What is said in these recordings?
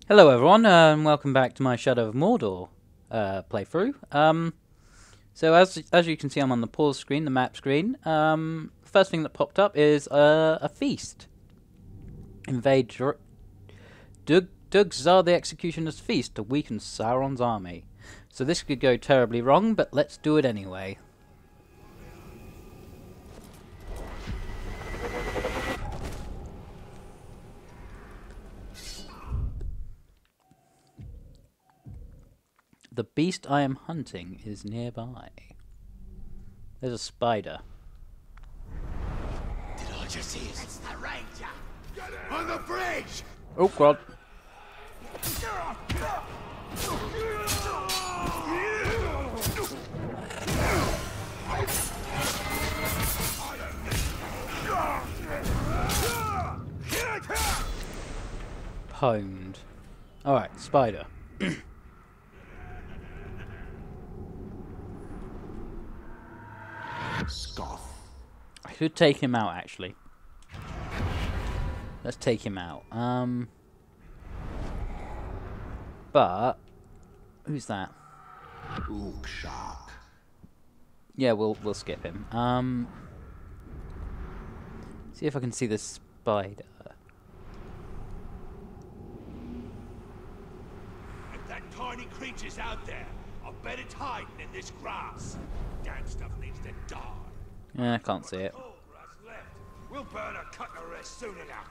Hello everyone, and welcome back to my Shadow of Mordor playthrough. So as you can see, I'm on the pause screen, the map screen. First thing that popped up is a feast. Invade Dug-Zar the Executioner's feast to weaken Sauron's army. So this could go terribly wrong, but let's do it anyway. The beast I am hunting is nearby. There's a spider. Did I just see it? It's the ranger! On the bridge! Oh god. Pwned. Alright, spider. Scoff. I should take him out, actually. Let's take him out. But who's that? Ook shark. Yeah, we'll skip him. See if I can see the spider. If that tiny creature's out there, I'll bet it's hiding in this grass. Damn stuff needs to die. Yeah, I can't see it. Tall grass left. We'll burn a cut the rest soon enough.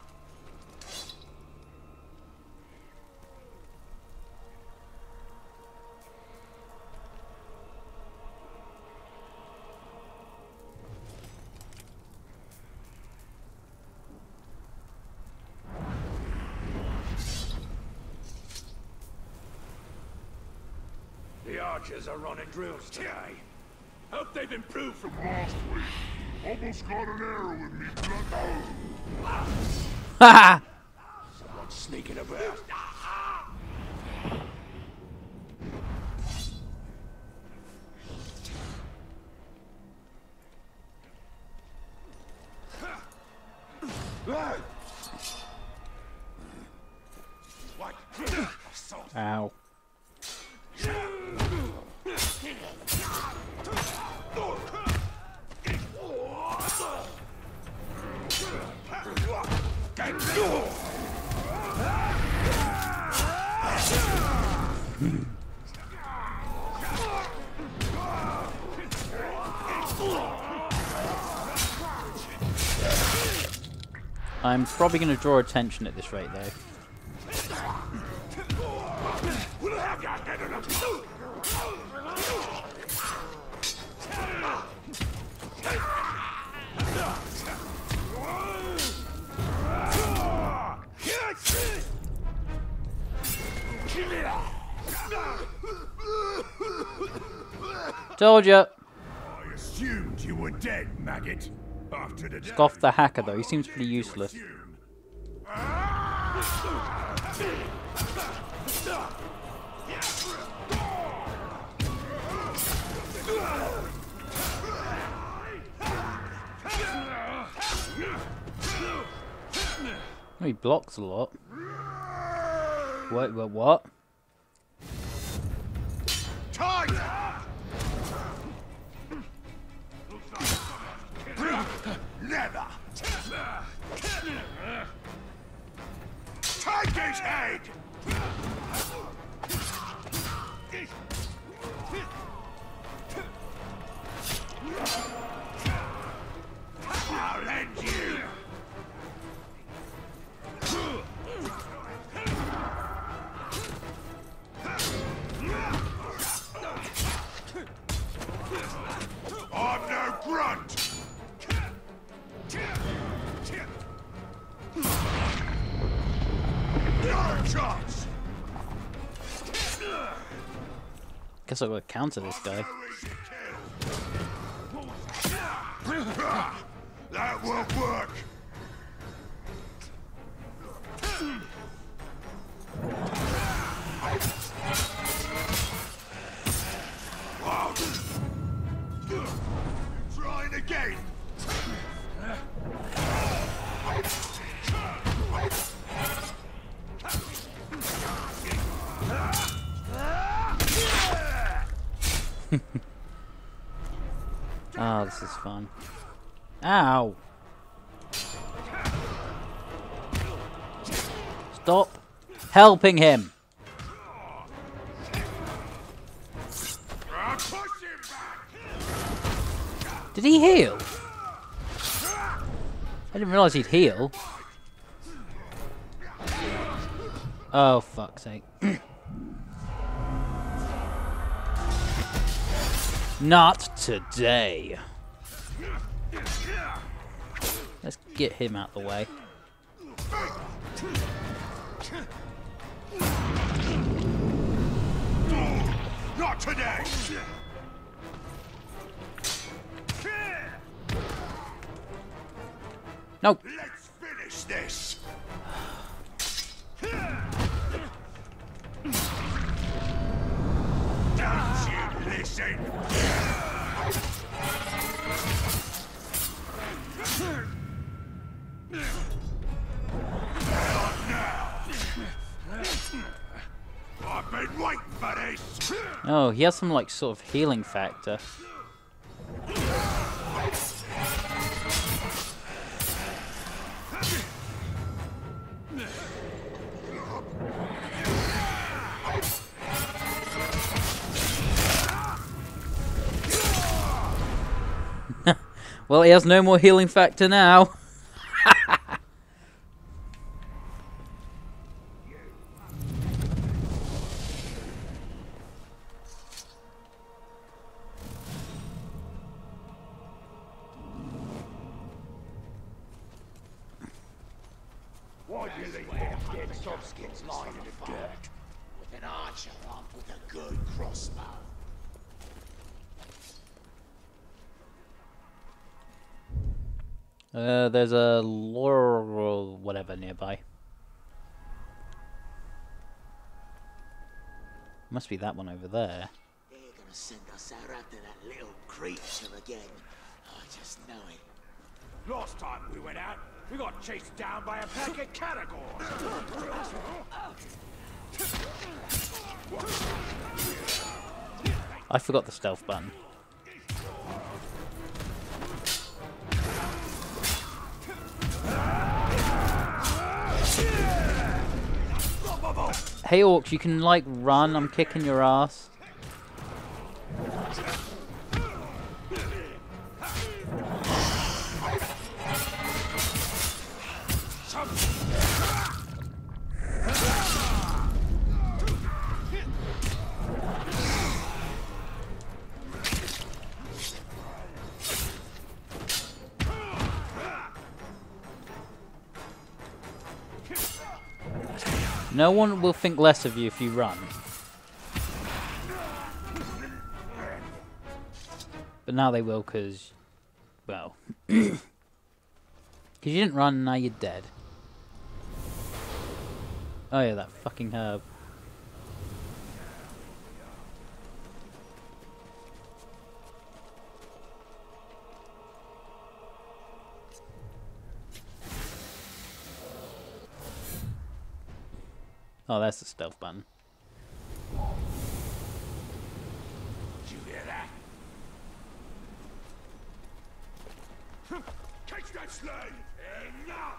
The archers are running drills today. Hope they've improved from last week. Almost got an arrow in me, blood. Ha! Someone's sneaking about. What? Assault. Ow. I'm probably going to draw attention at this rate, though. Told ya. I assumed you were dead, maggot. After the Scoff the hacker, though. He seems pretty useless. Oh, he blocks a lot. Wait, what? Never. Take his head. I'll end you. I'm no grunt. No chance. Guess I've got to counter this guy. That won't work. Trying again. Oh, this is fun. Ow! Stop helping him! Did he heal? I didn't realise he'd heal. Oh, fuck's sake. Not today. Let's get him out the way. Not today! Nope. Let's finish this! Don't you listen! Not now! I've been waiting for this! Oh, he has some like sort of healing factor. Well, he has no more healing factor now. Why do you leave them dead sobskins lying in the dirt? With an archer armed with a good crossbow. There's a lore or whatever nearby. Must be that one over there. They're gonna send us out after that little creature again. I just know it. Last time we went out, we got chased down by a pack of caragors. I forgot the stealth button. Hey orcs, you can like run, I'm kicking your ass. No one will think less of you if you run. But now they will, because, well, because you didn't run and now you're dead. Oh yeah, that fucking herb. Oh, that's the stealth button. Did you hear that? Catch that slave! Enough!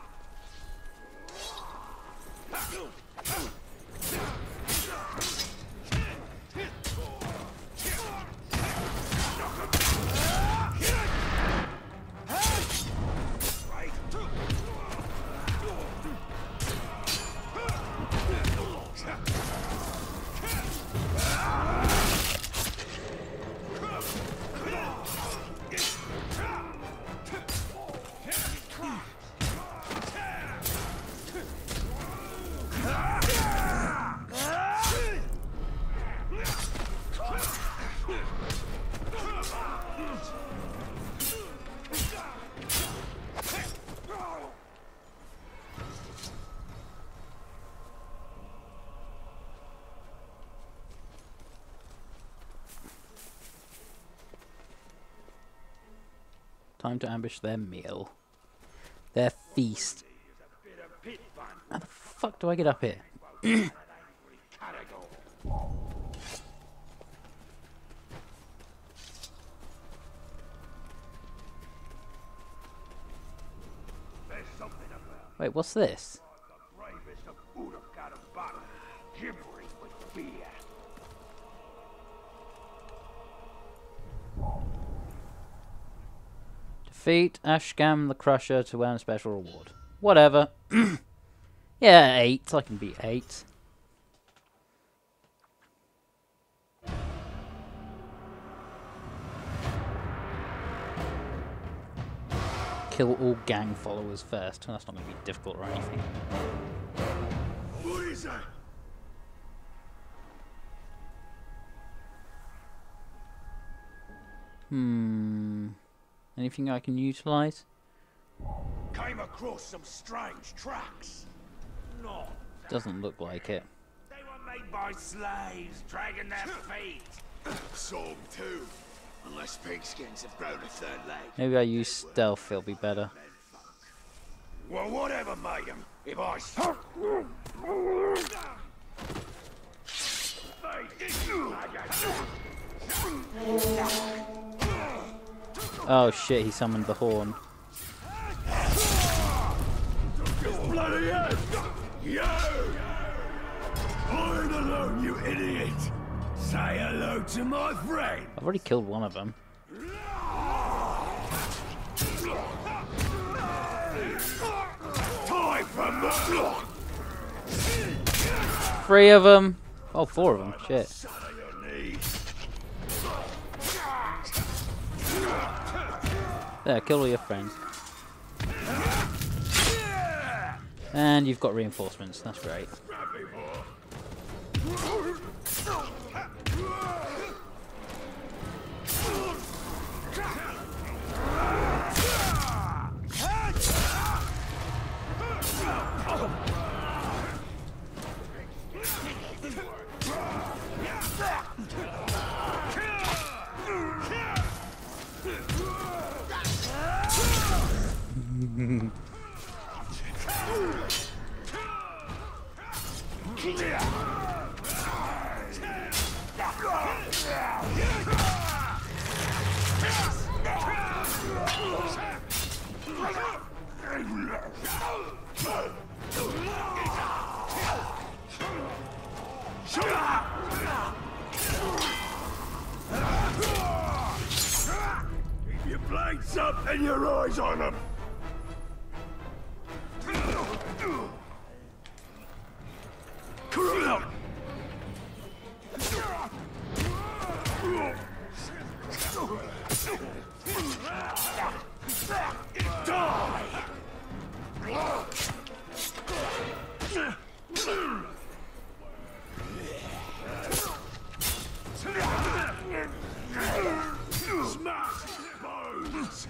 Time to ambush their meal. Their feast. How the fuck do I get up here? Wait, what's this? The bravest of Udokan and Butter, gibbering with fear. Defeat Ashgam the Crusher to earn a special reward. Whatever. Yeah, 8. I can beat 8. Kill all gang followers first. That's not going to be difficult or anything. What is that? Anything I can utilize? Came across some strange tracks. No, Doesn't look like it. they were made by slaves dragging their feet. Saw him too. Unless pigskins have grown a third leg. Maybe I use stealth, it'll be better. Well, whatever made them, if I... Oh shit, he summoned the horn. Bloody hell! Yo! Hold alone, you idiot! Say hello to my friend! I've already killed one of them. Time for murder! 3 of them. Oh, 4 of them. Shit. Son of your knees! There, kill all your friends. And you've got reinforcements. That's great. Keep your blades up and your eyes on them! Smash bones!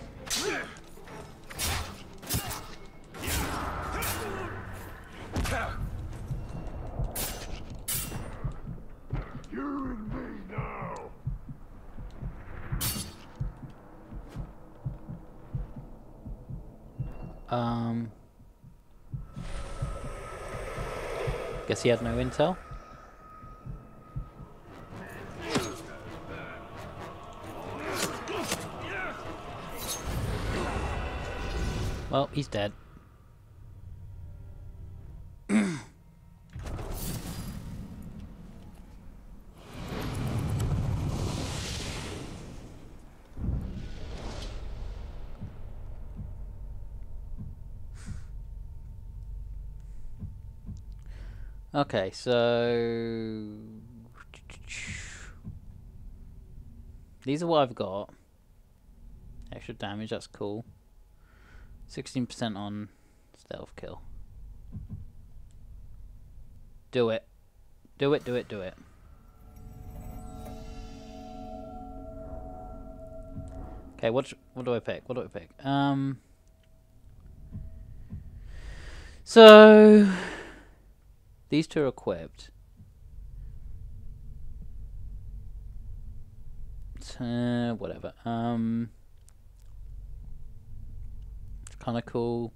You're in me now! Guess he had no intel. Well, he's dead. Okay, so these are what I've got. Extra damage, that's cool. 16% on stealth kill. Do it. Do it, do it, do it. Okay, what do I pick? What do I pick? So these 2 are equipped. Whatever. It's kind of cool.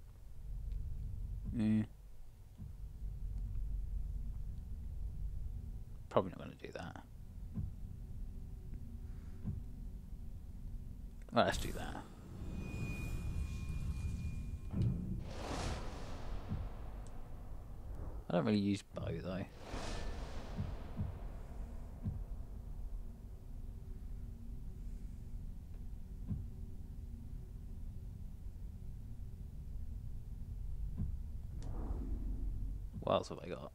Probably not going to do that. Well, let's do that. I don't really use bow though. What else have I got?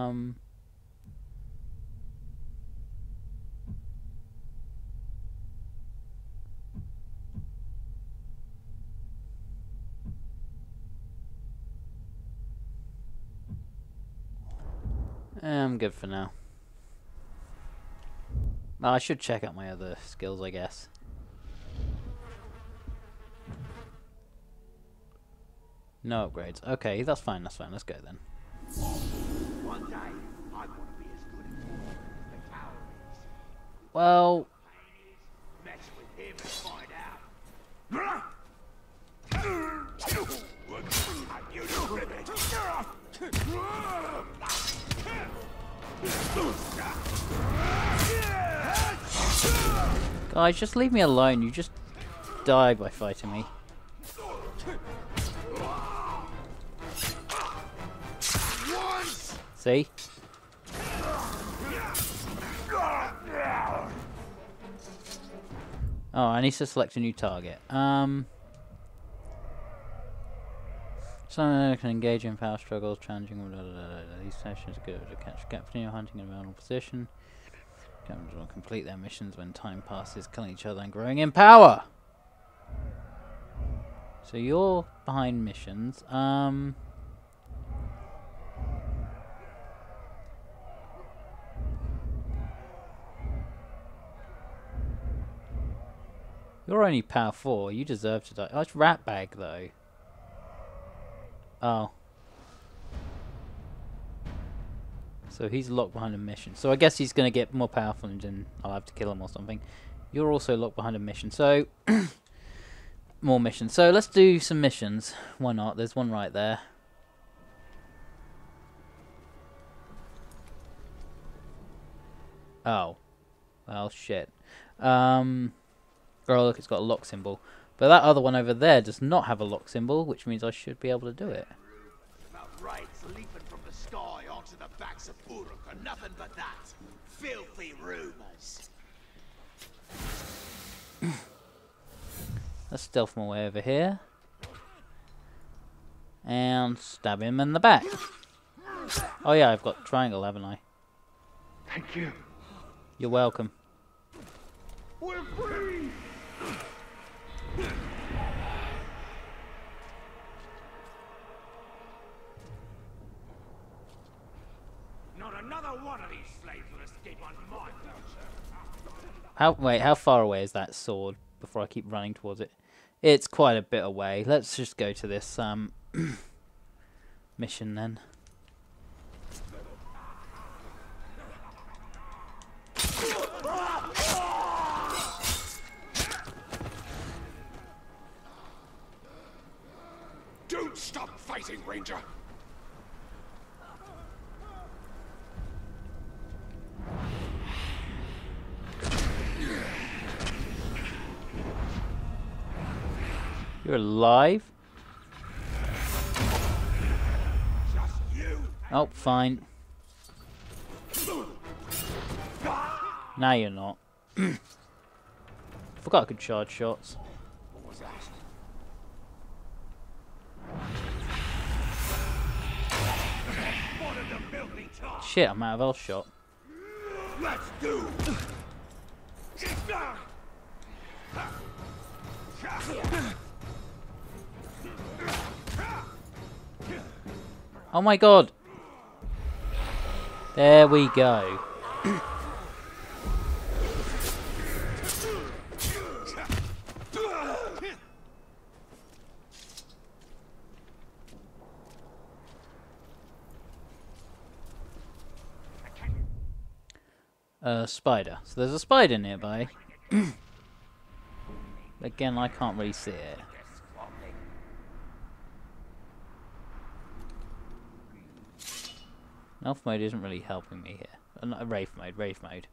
I'm good for now. I should check out my other skills, I guess. No upgrades. Okay, that's fine, that's fine. Let's go then. One day, I want to be as good as the tower is. Well, Mess with him and find out. You ribbit. guys, just leave me alone. You just die by fighting me. See? Oh, I need to select a new target. So I can engage in power struggles, challenging. These sessions are good to catch continue hunting in a vulnerable position. Captains will complete their missions when time passes, killing each other and growing in power. So you're behind missions. You're only power 4. You deserve to die. Oh, it's Ratbag though. Oh. So he's locked behind a mission. So I guess he's going to get more powerful and then I'll have to kill him or something. You're also locked behind a mission. So, more missions. So let's do some missions. Why not? There's one right there. Oh. Well, shit. Oh, look, it's got a lock symbol. But that other one over there does not have a lock symbol, which means I should be able to do it. About raids leaping from the sky onto the backs of Uruk are nothing but that. Filthy rumours. Let's stealth my way over here. And stab him in the back. Oh yeah, I've got triangle, haven't I? Thank you. You're welcome. We're free! Not another one of these slaves will escape on my voucher. Wait, how far away is that sword before I keep running towards it? It's quite a bit away. Let's just go to this mission then. Don't stop fighting, Ranger! You're alive? Just you! Oh, fine. Now you're not. Forgot I could charge shots. What was that? One of the filthy top! Shit, I'm out of health shot. Let's do! Oh my god! There we go. Spider. So there's a spider nearby. Again, I can't really see it. Elf mode isn't really helping me here. Not Wraith mode, Wraith mode.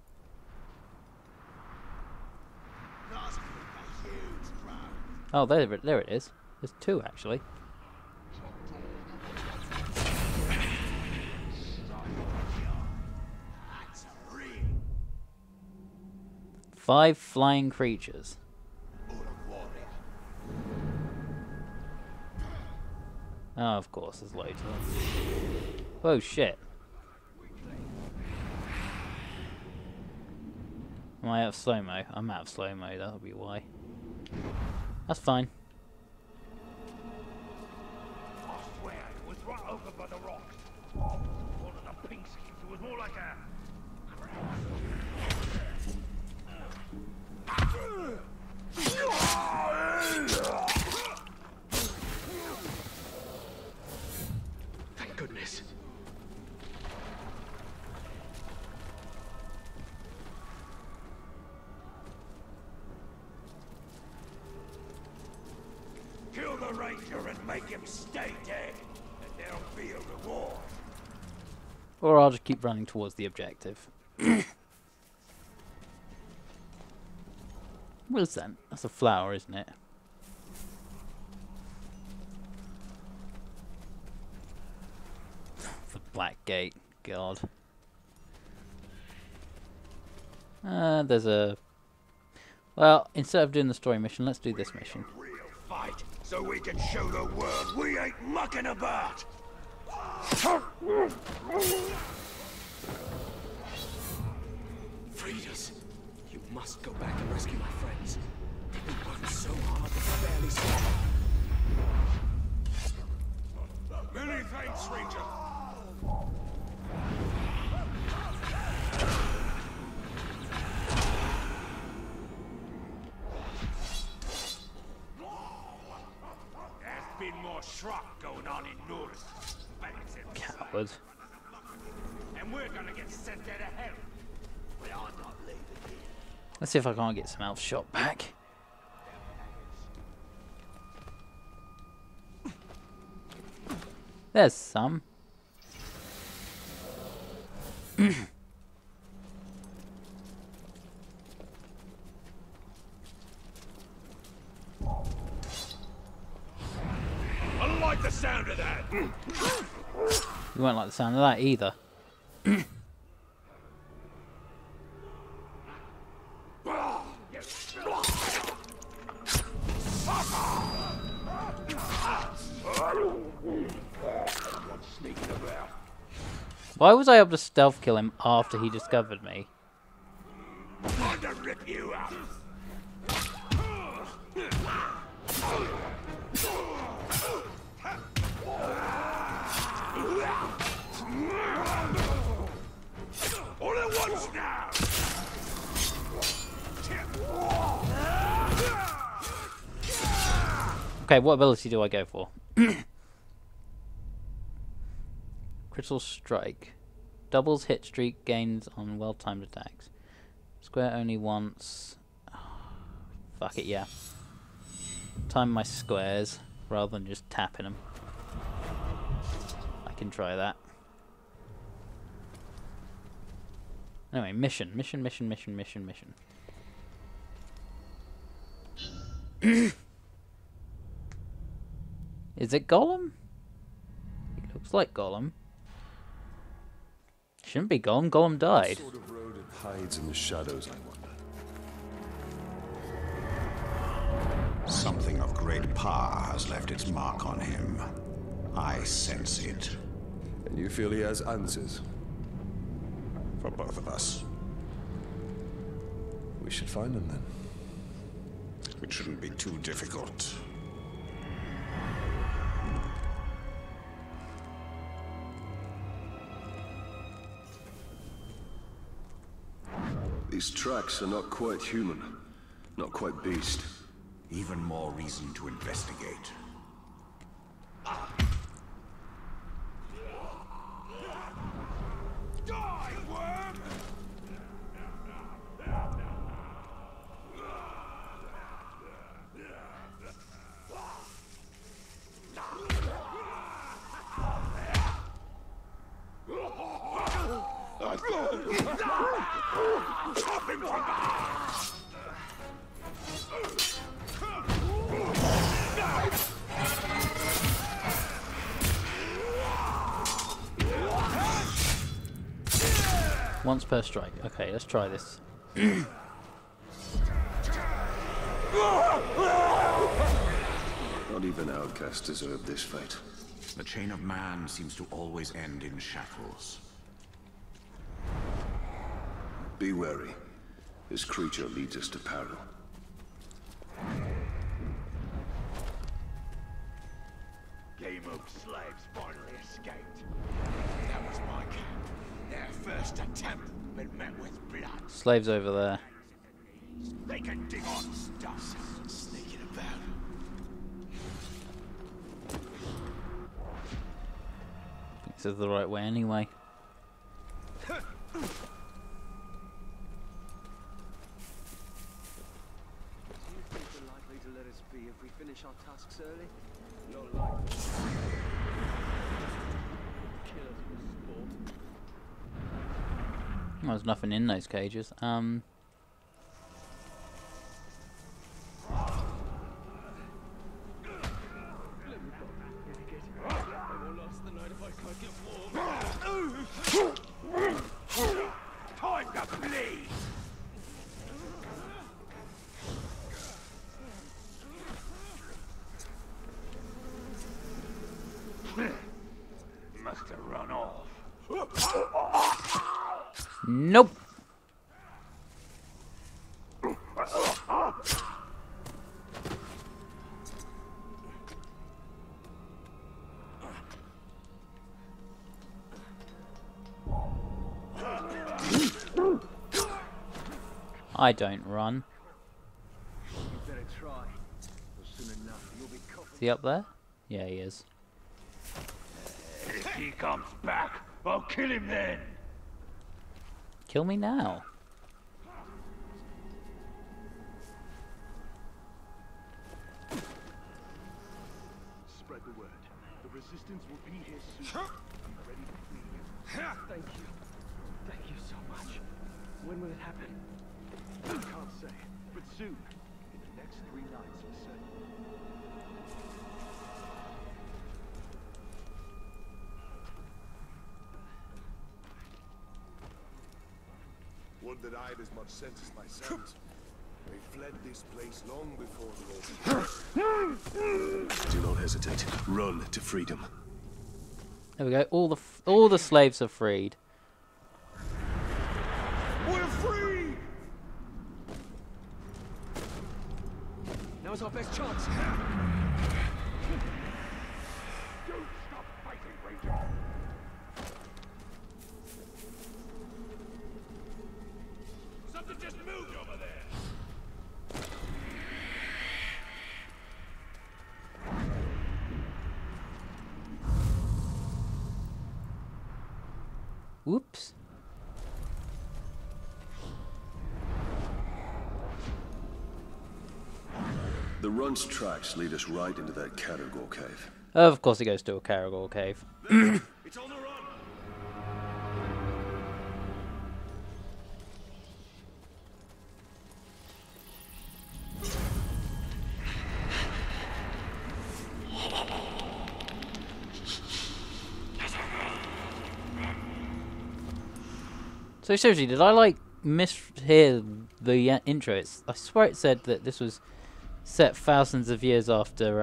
Oh, there it is. There's two actually. 5 flying creatures. Oh, of course, there's loads of them. Whoa, shit. Am I out of slow-mo? I'm out of slow-mo, that'll be why. That's fine. I swear, it was right over by the rocks. One of the pink skins, it was more like a... Thank goodness. Kill the ranger and make him stay dead, and there'll be a reward. Or I'll just keep running towards the objective. What is that? That's a flower, isn't it? The black gate. God. There's a... Well, instead of doing the story mission, let's do this mission. Real fight, so we can show the world we ain't mucking about. Freed us. You must go back and rescue my friends. We worked so hard that we barely survived. Many thanks, Ranger. There's been more shrub going on in North. Coward. And we're gonna get sent there to hell. We are not leaving here. Let's see if I can't get some elf shot back. There's some. I like the sound of that. You won't like the sound of that either. Why was I able to stealth kill him after he discovered me? I'm gonna rip you out. All at once now. Okay, what ability do I go for? Critical strike. Doubles hit streak, gains on well-timed attacks. Square only once. Fuck it, yeah. Time my squares rather than just tapping them. I can try that. Anyway, mission. Is it Gollum? He looks like Gollum. Shouldn't be Gollum. Gollum died. What sort of road it hides in the shadows, I wonder. Something of great power has left its mark on him. I sense it. And you feel he has answers? For both of us. We should find them then. It shouldn't be too difficult. These tracks are not quite human. Not quite beast. Even more reason to investigate. Die, worm! Chop him from behind! Once per strike. Okay, let's try this. Not even outcasts deserve this fate. The chain of man seems to always end in shackles. Be wary. This creature leads us to peril. Game of slaves finally escaped. That was my camp. Their first attempt been met with blood. Slaves over there. They can dig on stuff. Someone's sneaking about. This is the right way anyway. Likely to let us be if we finish our tasks early? No likely. Kill us for sport. Well, there's nothing in those cages. Time to bleed! Must have run off. Nope. I don't run. You better try. Soon enough, you'll be coughing. Is he up there? Yeah, he is. If he comes back, I'll kill him then. Kill me now. Spread the word. The resistance will be here soon. I'm ready to free you. Thank you. Thank you so much. When will it happen? I can't say, but soon. In the next 3 nights for certain. One that I had as much sense as my sons. They fled this place long before the Lord. Do not hesitate. Run to freedom. There we go. All the slaves are freed. We're free! Now's our best chance. Don't stop fighting, Ranger! Something just moved over there! Whoops. The run's tracks lead us right into that Caragor cave. Of course, he goes to a Caragor cave. It's on the run! So seriously, did I like mishear the intro? I swear it said that this was set thousands of years after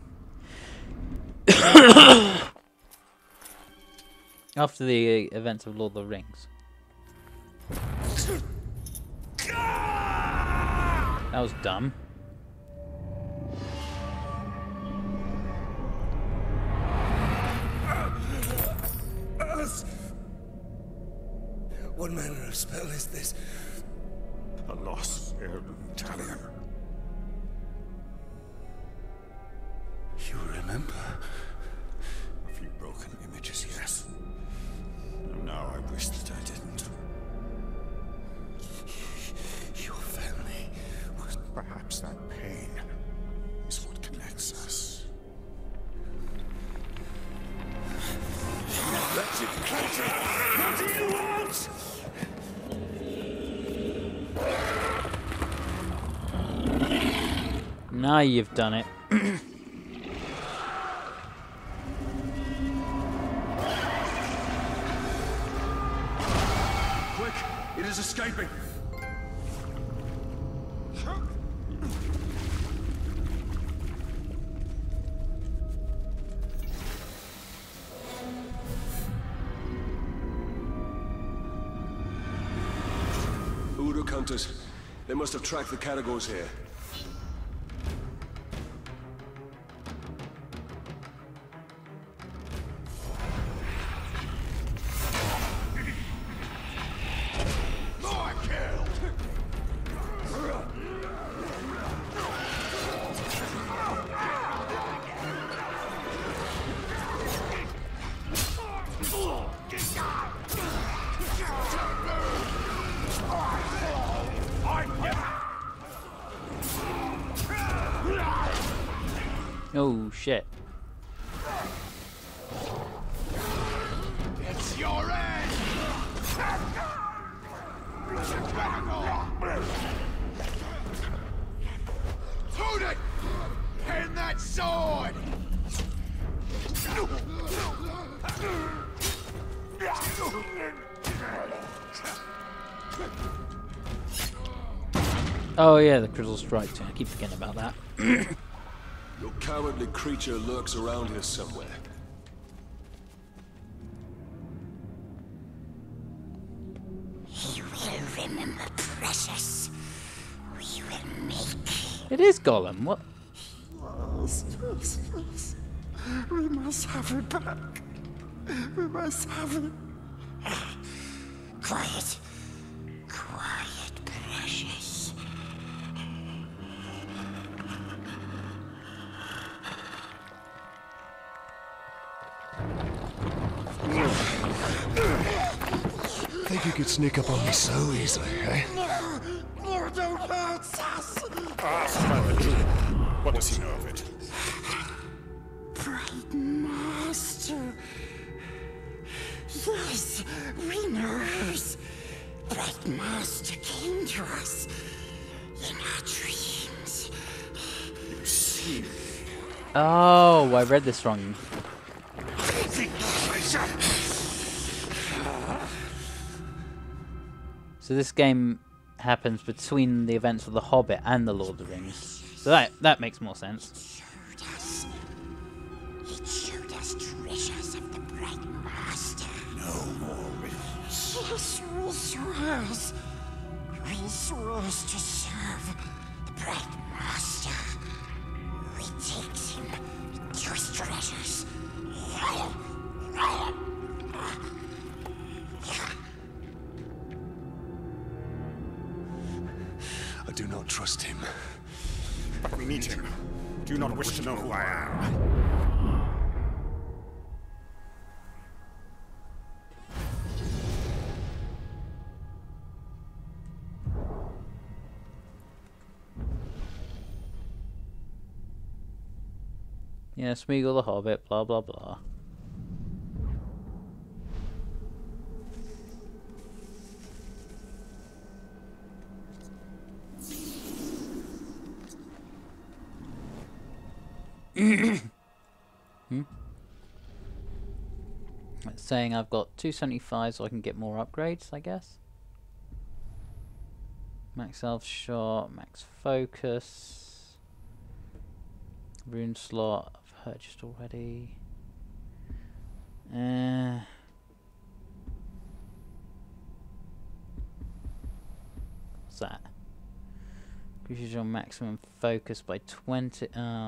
after the events of Lord of the Rings. That was dumb. What manner of spell is this? A lost heirloom talion. You remember? A few broken images, yes. And now I wish that I didn't. Your family was... Perhaps that pain is what connects us. Wretched creature! What do you want? Now you've done it. Quick! It is escaping! hunters. They must have tracked the Caragors here. Oh shit. It's your end! Hold it! Pin that sword! Oh yeah, the crystal strike too. I keep forgetting about that. Your cowardly creature lurks around here somewhere. You will remember, precious. We will make... It is Gollum. What? Yes. We must have it back. We must have it. Quiet. Quiet, precious. Think you could sneak up on me so easily, eh? Mordor hurts us. What does he know of it? Bright Master. Yes, we knows. Bright Master came to us in our dreams. You see? Oh, I read this wrong. So this game happens between the events of The Hobbit and The Lord of the Rings. So that makes more sense. It showed us treasures of the Bright Master. No more riddles. Yes, we swears. We swears to serve the Bright Master. We takes him to his treasures. I do not trust him. But we meet him. Do you not wish to know who I am? Yeah, Smeagol the Hobbit, blah blah blah. It's saying I've got 275 so I can get more upgrades, I guess. Max health shot, max focus, rune slot, I've purchased already. What's that? Increases your maximum focus by 20.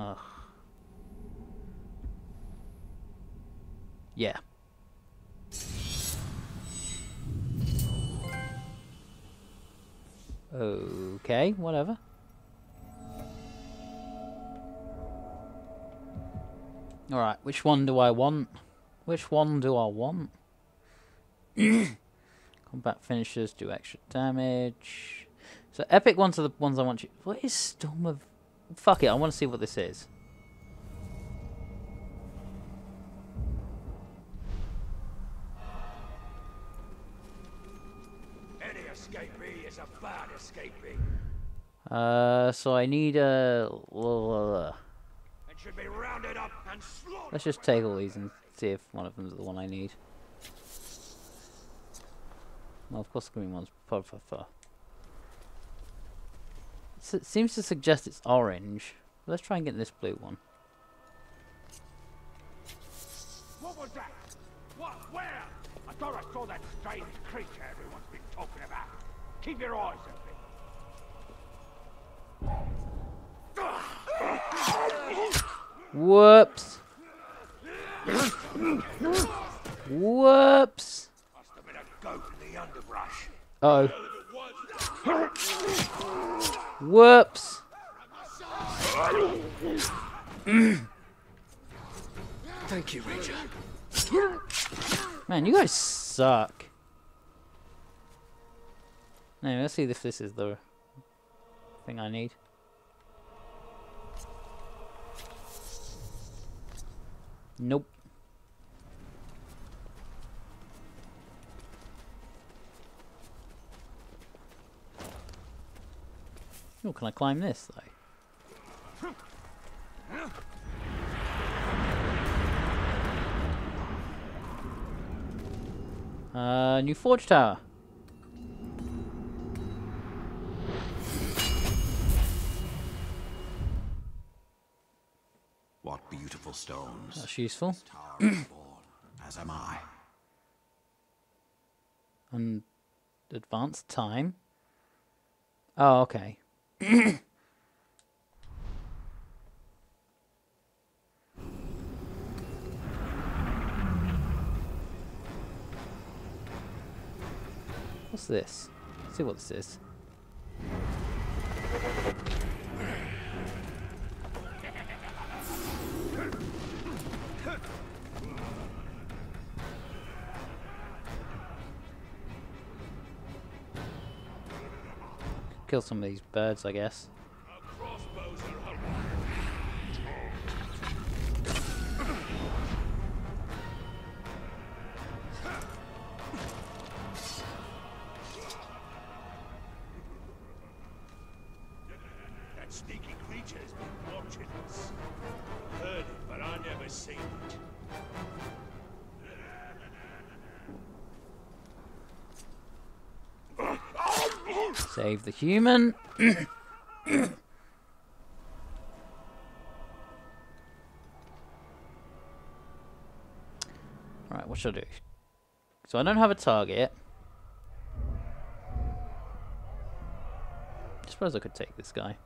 Yeah. Okay, whatever. Alright, which one do I want? Which one do I want? Combat finishers do extra damage. So epic ones are the ones I want you... What is Storm of... Fuck it, I want to see what this is. Any escapee is a bad escapee. So I need a... And should be rounded up and slaughtered. Let's just take all these and see if one of them is the one I need. Well, of course the green one's... It seems to suggest it's orange. Let's try and get this blue one. What was that? What? Where? I thought I saw that strange creature everyone's been talking about. Keep your eyes open. Whoops. Whoops. Must have been a goat in the underbrush. Uh oh. Whoops. Thank you, Ranger. Man, you guys suck. Anyway, let's see if this is the thing I need. Nope. Oh, can I climb this though? New forge tower. What beautiful stones. That's useful. This tower is born, as am I. And advanced time. Oh, okay. What's this? Let's see what this is. Kill some of these birds, I guess. That sneaky creature has been watching us. Heard it, but I never seen it. Save the human. Right, what should I do? So I don't have a target. I suppose I could take this guy.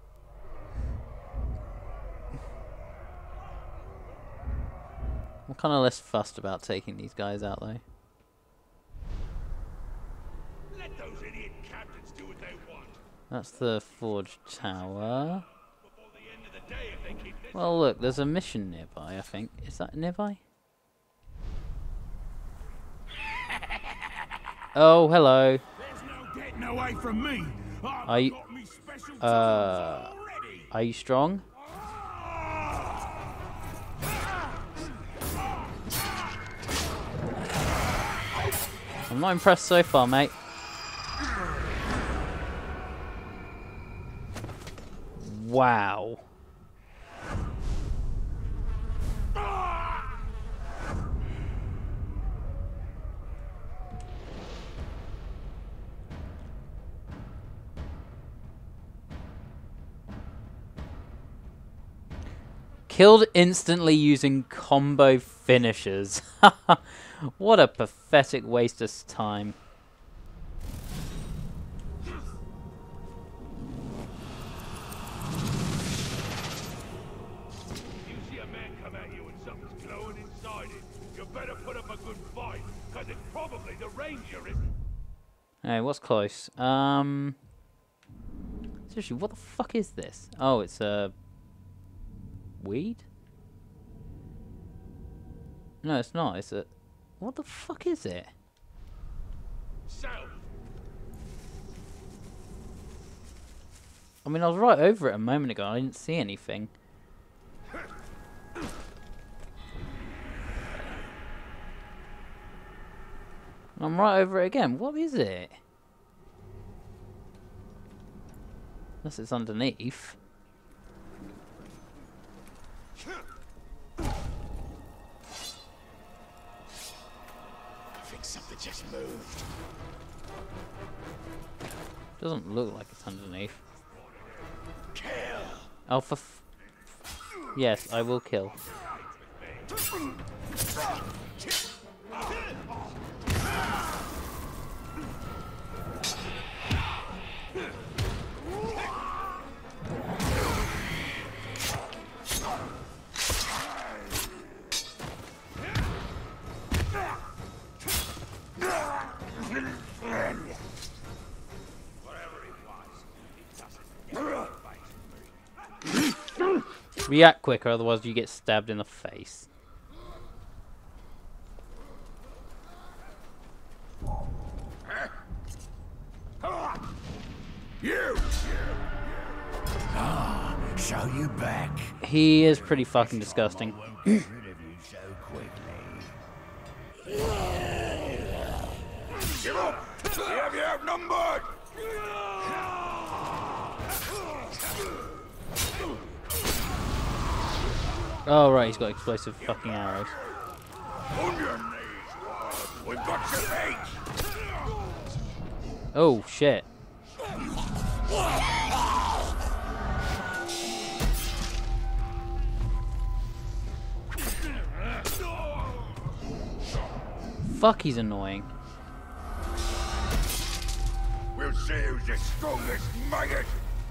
I'm kind of less fussed about taking these guys out though. Let those idiot captains do what they want. That's the forge tower. Before the end of the day, if they keep this. Well, look, there's a mission nearby, I think. Is that nearby? Oh, hello. There's no getting away from me. Are you, are you strong? I'm not impressed so far, mate. Wow. Killed instantly using combo finishers. What a pathetic waste of time. You see a man come at you and something's glowing inside it, you better put up a good fight, because it's probably the ranger, isn't. Hey, what's close? Seriously, what the fuck is this? Oh, it's a weed? No, it's not. It's a... What the fuck is it? South. I mean, I was right over it a moment ago. I didn't see anything. I'm right over it again. What is it? Unless it's underneath. I think something just moved. Doesn't look like it's underneath. Kill. Oh, for yes, I will kill. React quicker, otherwise you get stabbed in the face. You! Ah, so you back. He is pretty fucking disgusting. Rid of you so quickly. Give up! We have you outnumbered! Oh right, he's got explosive fucking arrows. On your knees, we've got your feet! Oh shit. Fuck, he's annoying. We'll see who's the strongest maggot!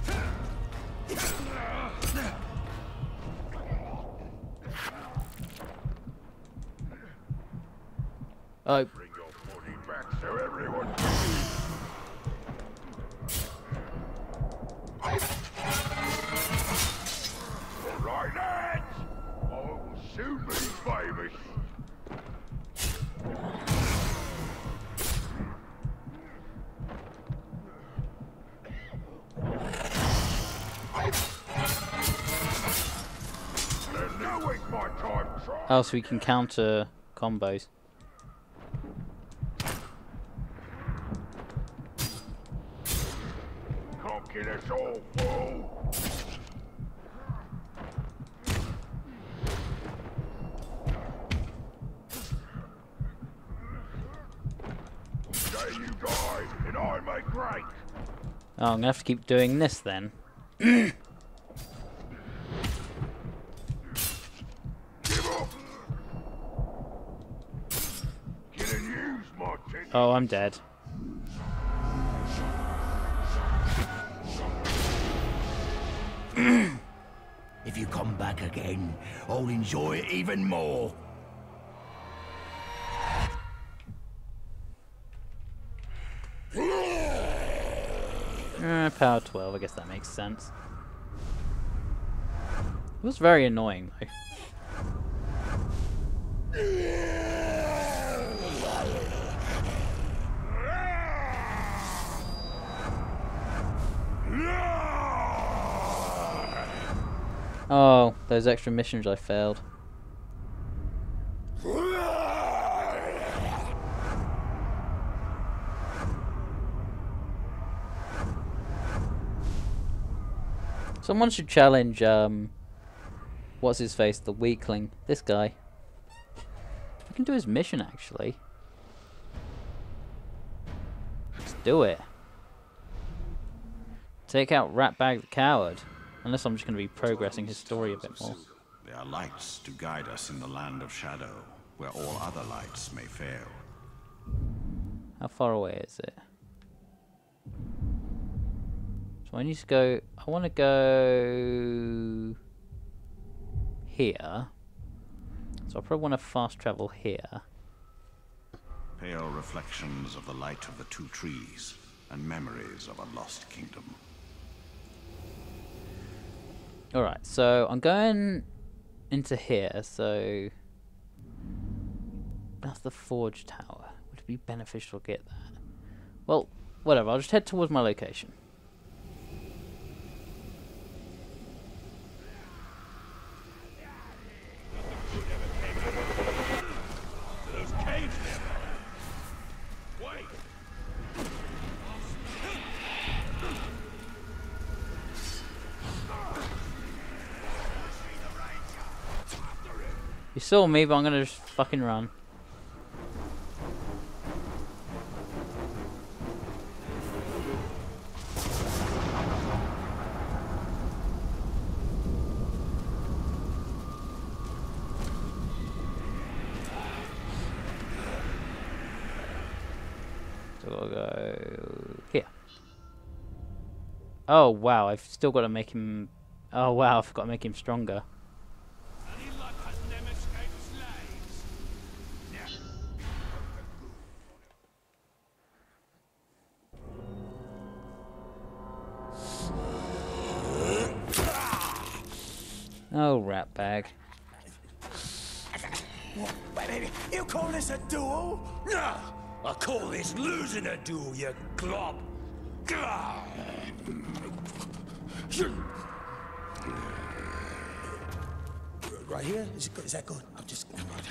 Oh. Bring your body back so everyone Right, lads! I will soon be famous! There's no waste my time trying! Oh, so we can counter combos. Can't kill us all, fool! Say you die, and I make great! Oh, I'm gonna have to keep doing this then. Give up! Killing you's my tendency. Oh, I'm dead. If you come back again, I'll enjoy it even more. Power 12, I guess that makes sense. It was very annoying though. Oh, those extra missions I failed. Someone should challenge, what's his face, the weakling, this guy. I can do his mission actually. Let's do it. Take out Ratbag the coward. Unless I'm just going to be progressing his story a bit more. They are lights to guide us in the land of shadow, where all other lights may fail. How far away is it? So I need to go... I want to go... here. So I probably want to fast travel here. Pale reflections of the light of the two trees, and memories of a lost kingdom. Alright, so I'm going into here, so... That's the Forge Tower. Would it be beneficial to get that? Well, whatever, I'll just head towards my location. You saw me, but I'm gonna just fucking run. So I'll go here. Oh wow, I've still got to make him... Oh wow, I forgot to make him stronger. Oh, Ratbag. Wait, baby, you call this a duel? No, I call this losing a duel, you glob. Right here? Is that good? I'm just...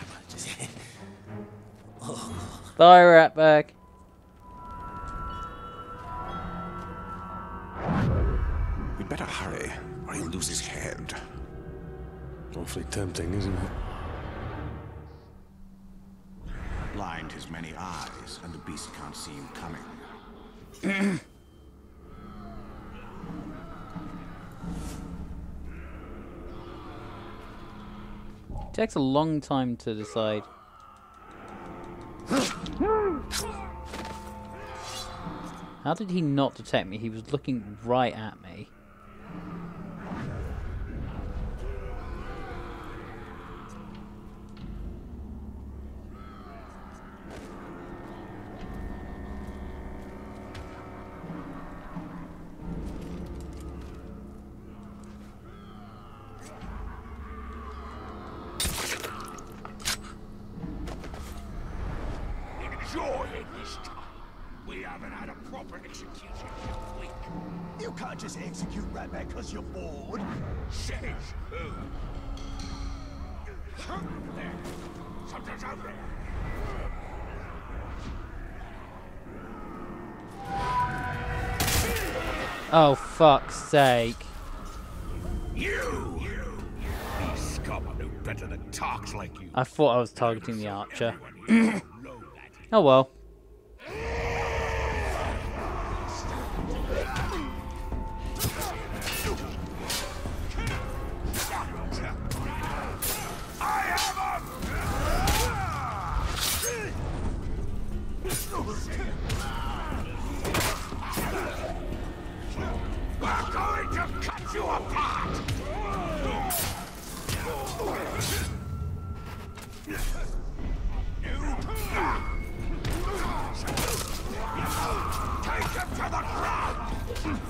Bye, Ratbag. We'd better hurry, or he'll lose his head. Awfully tempting, isn't it? Blind his many eyes, and the beast can't see him coming. It takes a long time to decide. How did he not detect me? He was looking right at me. Enjoy it this time. We haven't had a proper execution in a week. You can't just execute Ratbag because you're bored. Says who? There. Something's out there. Oh, fuck's sake. You scum knew better than talks like you. I thought I was targeting the archer. Oh well. We're going to cut you apart! Take him to the ground!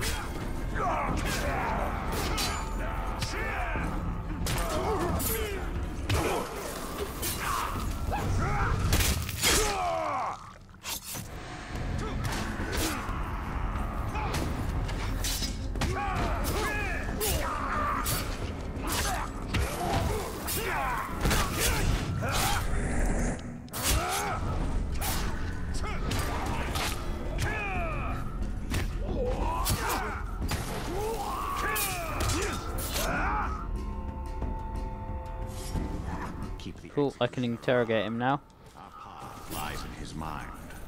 Cool, I can interrogate him now. Our path lies in his mind.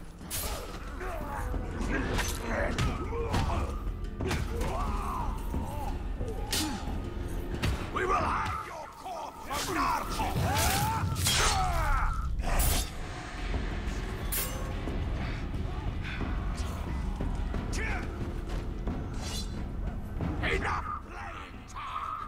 We will hide your corpse from Mordor! Enough playing time!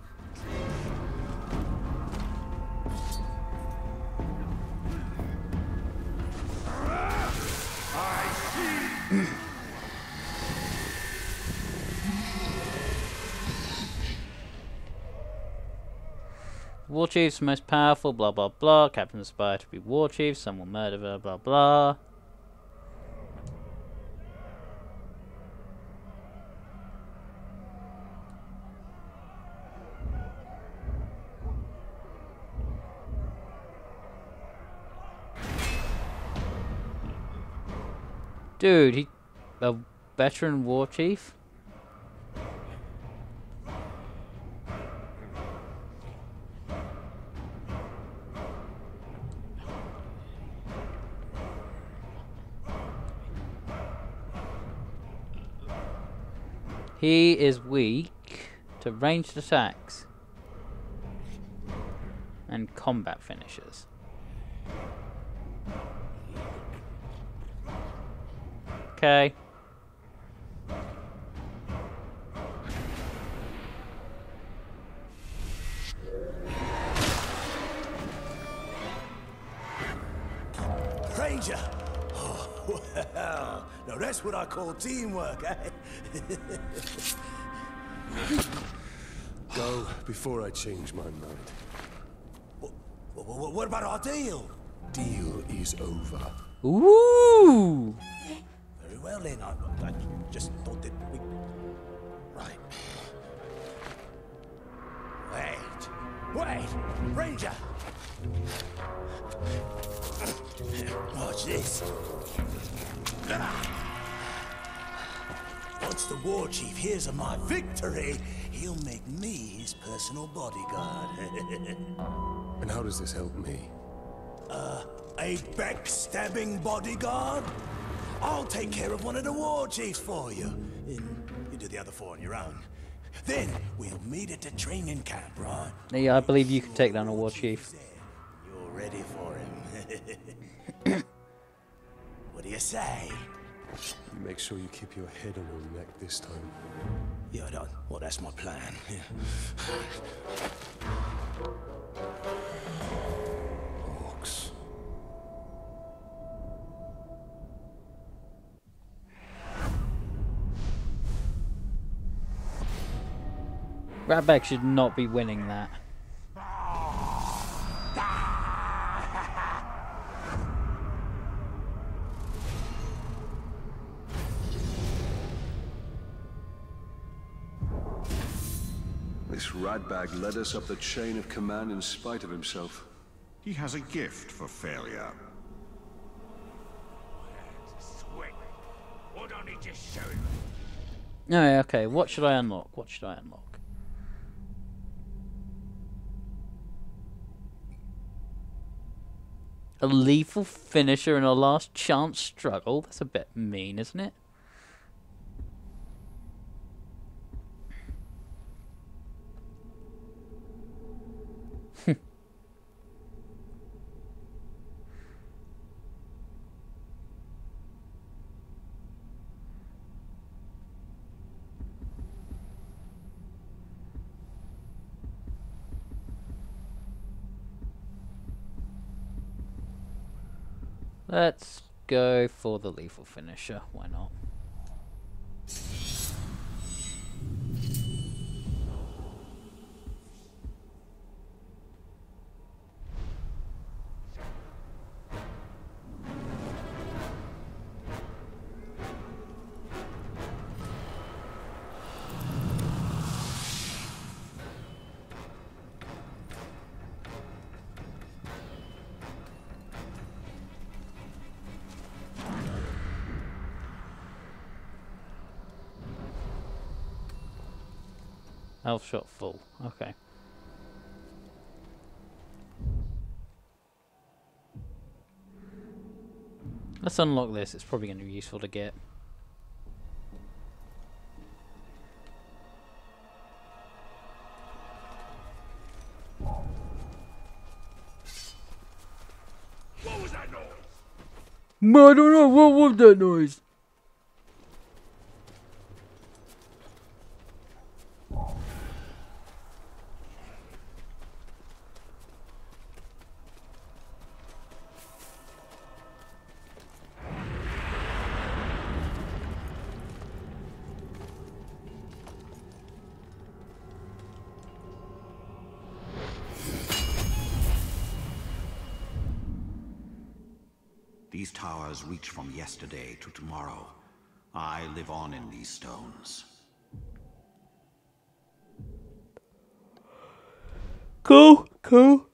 Warchief's most powerful, blah blah blah. Captain aspire to be warchief, some will murder her, blah blah. Dude, he a veteran warchief? He is weak to ranged attacks and combat finishers. Okay. Ranger! Oh, well, now that's what I call teamwork, eh? Go before I change my mind. What about our deal? Deal is over. Ooh! Very well then. I just thought that we... Right. Wait! Ranger! Watch this. Once the warchief hears of my victory, he'll make me his personal bodyguard. And how does this help me? A backstabbing bodyguard? I'll take care of one of the warchiefs for you. And you do the other four on your own. Then we'll meet at the training camp, right? Yeah, I believe you can take down a warchief. You're ready for him. What do you say? Make sure you keep your head on your neck this time. Yeah, well, that's my plan. Orcs. Ratbag should not be winning that. This Ratbag led us up the chain of command in spite of himself. He has a gift for failure. Sweet. Why don't he just show him? No, okay, what should I unlock? What should I unlock? A lethal finisher in a last chance struggle? That's a bit mean, isn't it? Let's go for the lethal finisher. Why not? Health shot full. Okay. Let's unlock this. It's probably going to be useful to get. What was that noise? I don't know. What was that noise? These towers reach from yesterday to tomorrow. I live on in these stones. Cool, cool.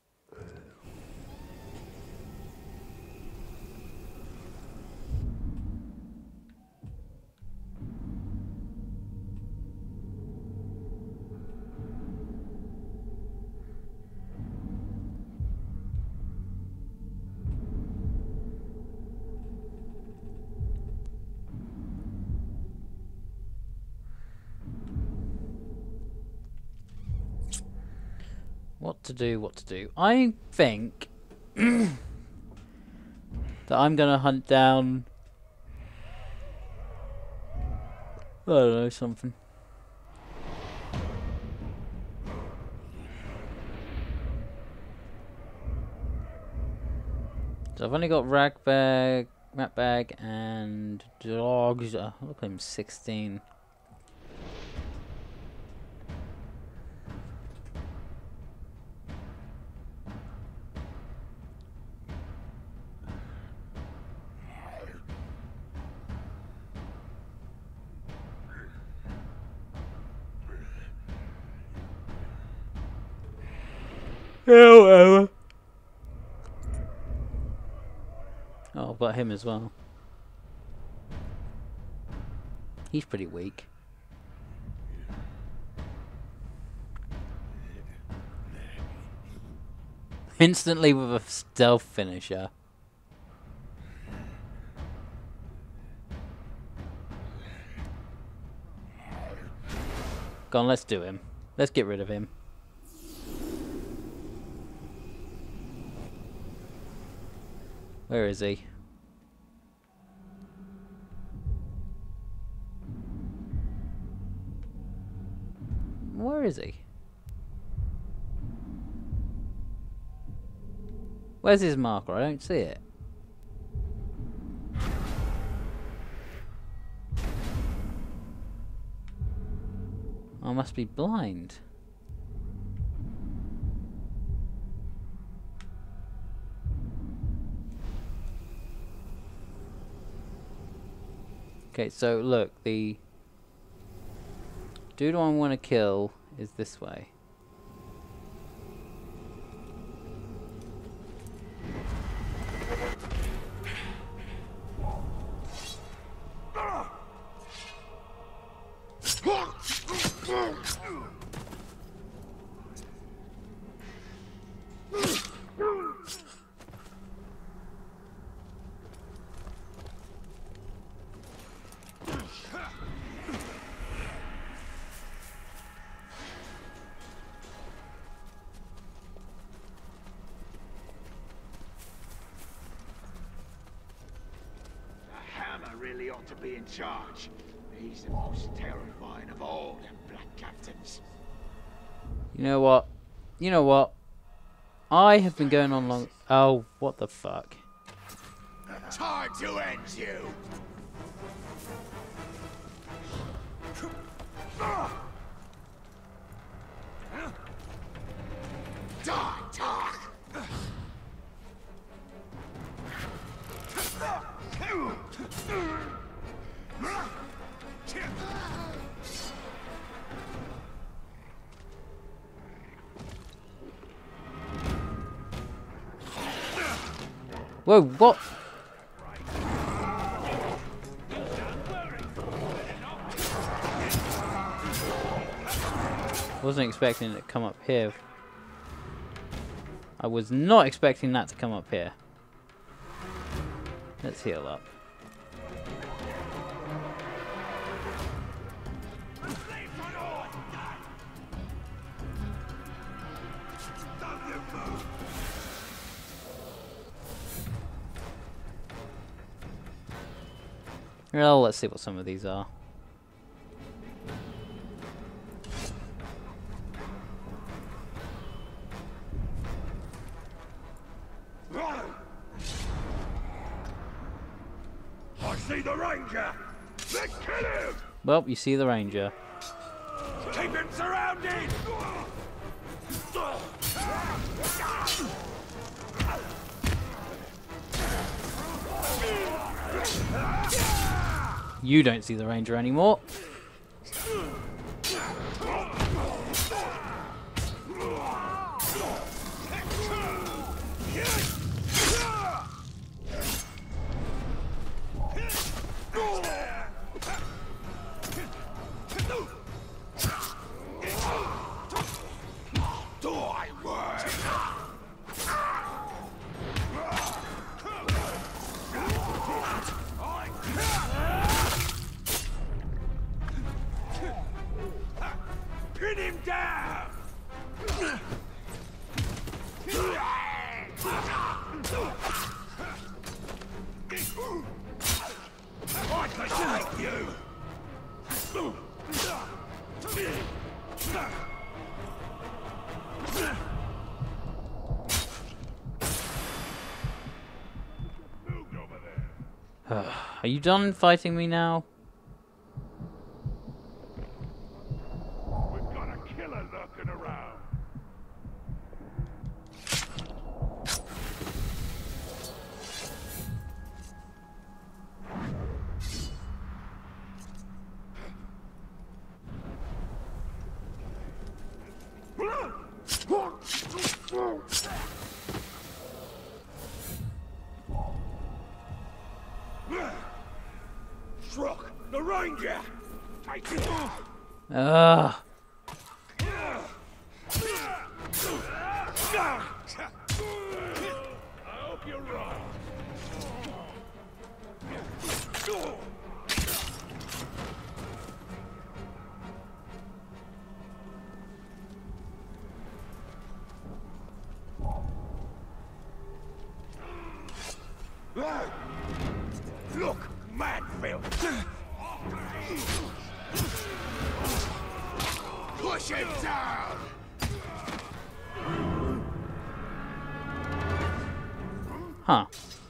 What to do, what to do. I think that I'm gonna hunt down, I don't know, something. So I've only got Ratbag and dogs. Look at him, 16. Oh, I've got him as well. He's pretty weak. Instantly with a stealth finisher. Go on, let's do him. Let's get rid of him. Where is he? Where is he? Where's his marker? I don't see it. I must be blind. Okay, so look, the dude I want to kill is this way. Really ought to be in charge. He's the most terrifying of all them black captains. You know what? You know what? I have been going on long. Oh, what the fuck? Time to end you. Die, talk. Whoa, what? Wasn't expecting it to come up here. I was not expecting that to come up here. Let's heal up. Well, let's see what some of these are. I see the ranger. Let's kill him. Well, you see the ranger. Keep him surrounded. You don't see the ranger anymore. Pin him down! I can take you! Are you done fighting me now? We've got a killer lurking around. The ranger! Take it! Ugh. I hope you're right. Look, Manfield! Push him down! Huh.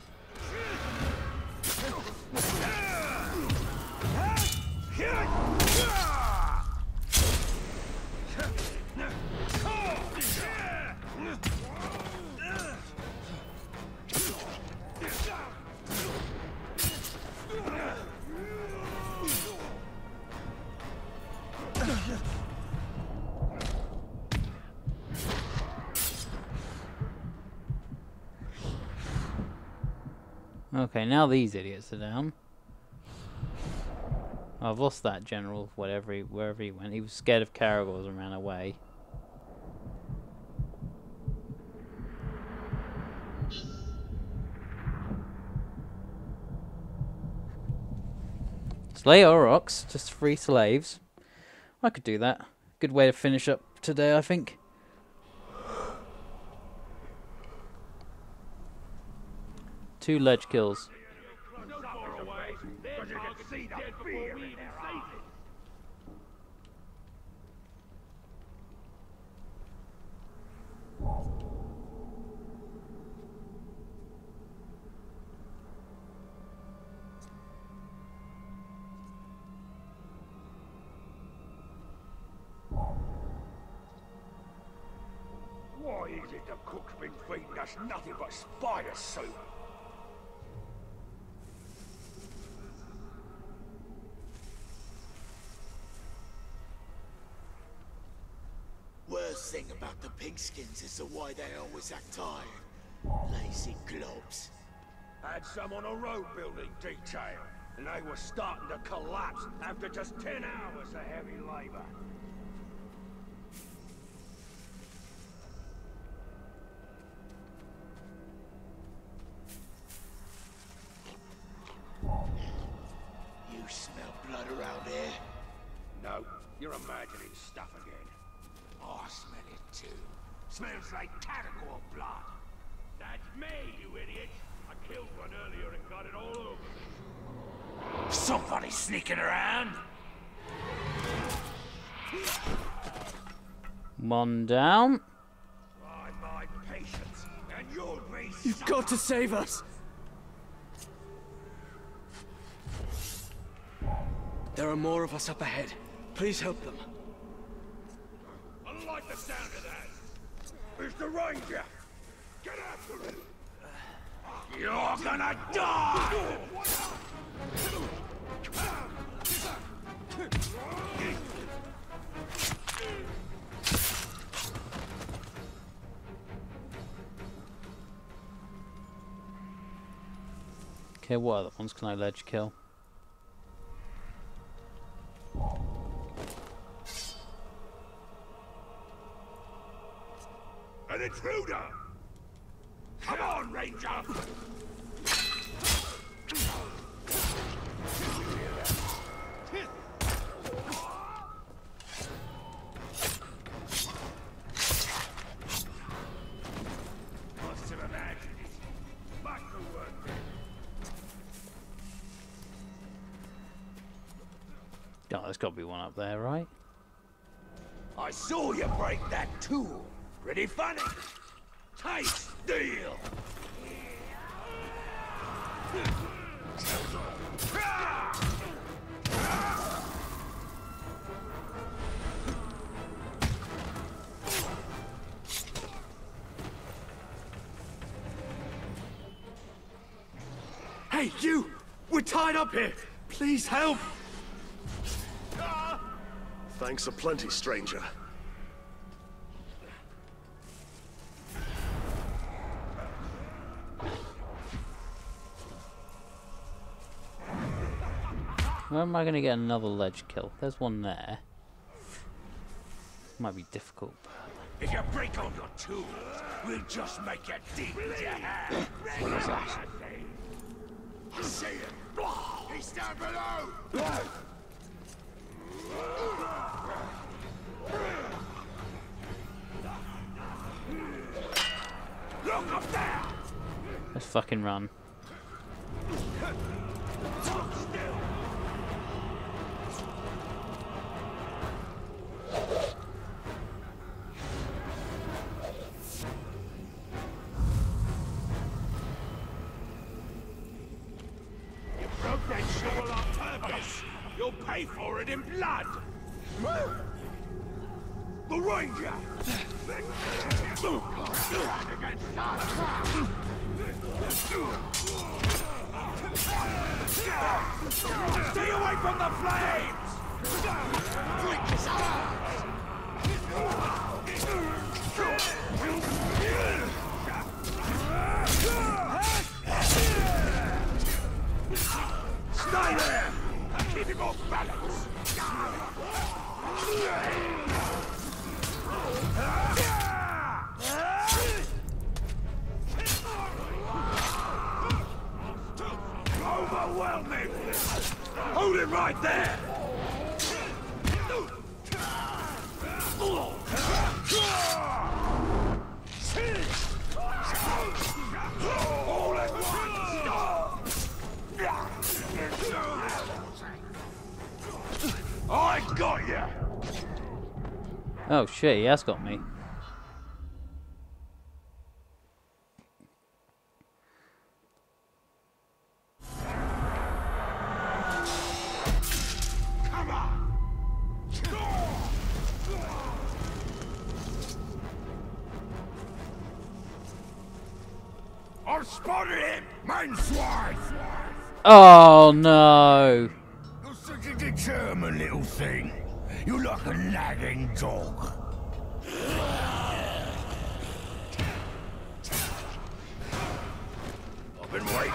Okay, now these idiots are down. I've lost that general, wherever he went. He was scared of caragors and ran away. Slay Aurochs, just 3 slaves. I could do that. Good way to finish up today, I think. Two ledge kills. Why is it the cook's been feeding us nothing but spider soup? Worst thing about the pigskins is the way they always act tired. Lazy globs. Had some on a road building detail, and they were starting to collapse after just 10 hours of heavy labor. You smell blood around here? No, you're imagining stuff again. I smell it too. Smells like caragor blood. That's me, you idiot. I killed one earlier and got it all over me. Somebody sneaking around? One down. Try my patience, and you'll be You've got to save us! There are more of us up ahead. Please help them. I like the sound of that. It's the ranger. Get after him. You're gonna die! Okay, what other ones can I ledge kill? An intruder! Come on, Ranger! Must have imagined it. Back to work. Oh, there's got to be one up there, right? I saw you break that tool. Pretty funny. Tight deal. Hey, you! We're tied up here! Please help! Thanks aplenty, stranger. Where am I going to get another ledge kill? There's one there. Might be difficult. If you break on your tools, we'll just make you deep with your hand. What is that? I see him. He's down below. Look up there. Let's fucking run. Broke that shovel on purpose. You'll pay for it in blood. The Ranger. Stay away from the flames. Break his arms. Stay there! Keep him off balance! Overwhelming! Hold it right there! All at once! I got you! Oh shit, he has got me. Come on! I've spotted him! Manswine! Oh no! You're such a determined little thing. You're like a nagging dog. I've been waiting.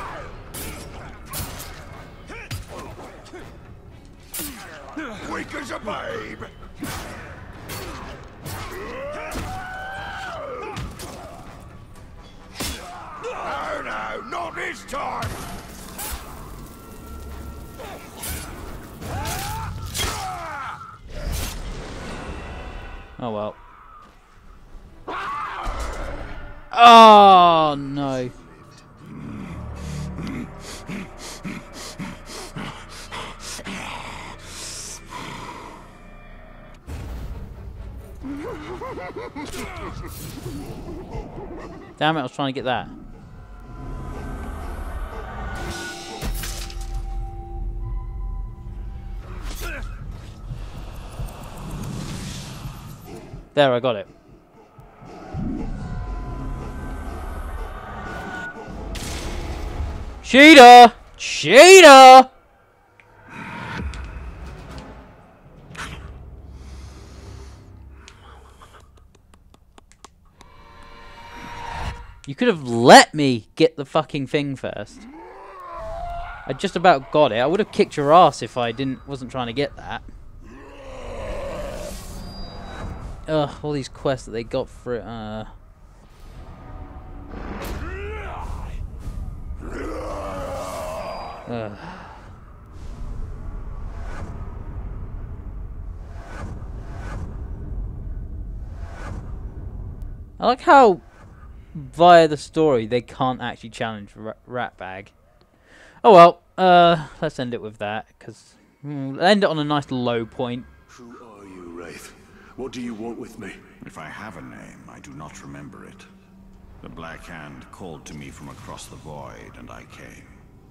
Weak as a babe. No, no, not this time. Oh well. Oh no. Damn it, I was trying to get that. There, I got it. Cheater! Cheater! You could have let me get the fucking thing first. I just about got it. I would have kicked your ass if I wasn't trying to get that. Ugh, all these quests that they got for it. Ugh. I like how, via the story, they can't actually challenge Ratbag. Oh well, let's end it with that, because end it on a nice low point. Who are you, Wraith? What do you want with me? If I have a name, I do not remember it. The Black Hand called to me from across the void, and I came.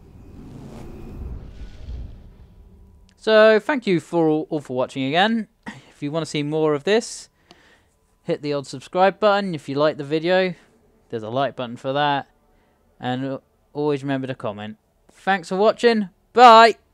So, thank you for all for watching again. If you want to see more of this, hit the old subscribe button. If you like the video, there's a like button for that. And always remember to comment. Thanks for watching. Bye!